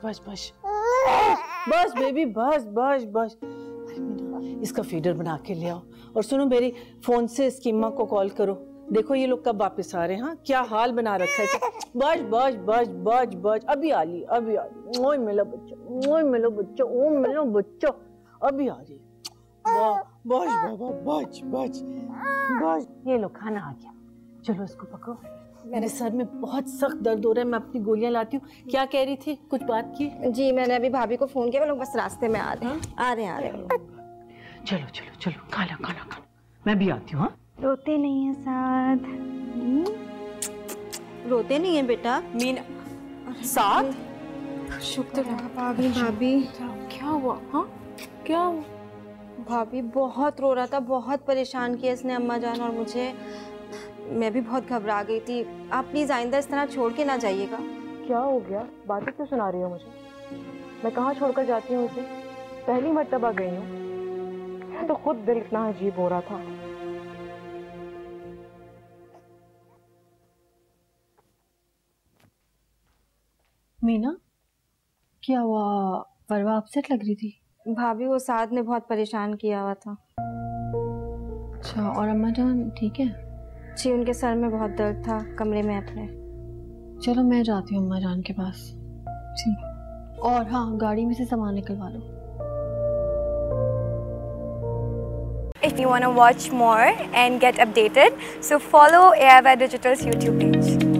बस बस बस बेबी बस बस बस। अरे मीना, इसका फीडर बना के ले आओ। और सुनो, मेरी फोन से इसकी माँ को कॉल करो, देखो ये लोग कब वापस आ रहे हैं। हाँ, क्या हाल बना रखा है। बस बस बस बस बस, अभी आ रही अभी आ रही। ओए मिलो बच्चा, ओए मिलो बच्चा, ओ मिलो बच्चा, अभी आ रही। बस बाबा बस बस बस। ये लो खाना आ गया, चलो इसको पकड़ो। मेरे सर में बहुत सख्त दर्द हो रहा है, मैं अपनी गोलियां लाती हूँ। क्या कह रही थी, कुछ बात की? जी मैंने अभी भाभी को फोन किया, वो लोग बस रास्ते में आ रहे हैं। आ रहे हैं। चलो चलो चलो, खाना खाना खाना, मैं भी आती हूँ। हाँ, रोते नहीं है साथ। रोते नहीं है बेटा। मीना साथ? शुक्र है भाभी। भाभी क्या हुआ? हाँ क्या हुआ? भाभी बहुत रो रहा था, बहुत परेशान किया इसने अम्मा जान और मुझे। मैं भी बहुत घबरा गई थी। आप प्लीज आइंदा इस तरह छोड़ के ना जाइएगा। क्या हो गया? बातें क्यों सुना रही हो मुझे? मैं कहाँ छोड़कर जाती हूँ उसे? पहली मर्तबा गई हूँ, मैं तो खुद दिल इतना अजीब हो रहा था। मीना क्या हुआ? परवा अपसेट लग रही थी। भाभी वो साद ने बहुत परेशान किया हुआ था। अच्छा, और अम्मा जान ठीक है? जी उनके सर में बहुत दर्द था, कमरे में अपने। चलो मैं जाती हूँ अम्मा जान के पास। ठीक। और हाँ, गाड़ी में से सामान निकलवा लो। If you want to watch more and get updated, so follow AIY Digital's YouTube page.